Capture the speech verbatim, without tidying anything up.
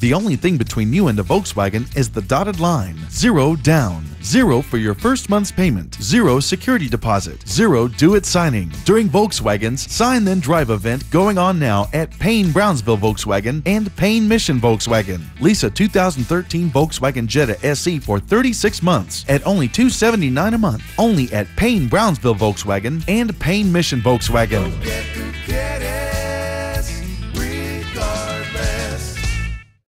The only thing between you and a Volkswagen is the dotted line. Zero down. Zero for your first month's payment. Zero security deposit. Zero do-it signing. During Volkswagen's Sign Then Drive event going on now at Payne Brownsville Volkswagen and Payne Mission Volkswagen. Lease a two thousand thirteen Volkswagen Jetta S E for thirty-six months at only two hundred seventy-nine dollars a month. Only at Payne Brownsville Volkswagen and Payne Mission Volkswagen.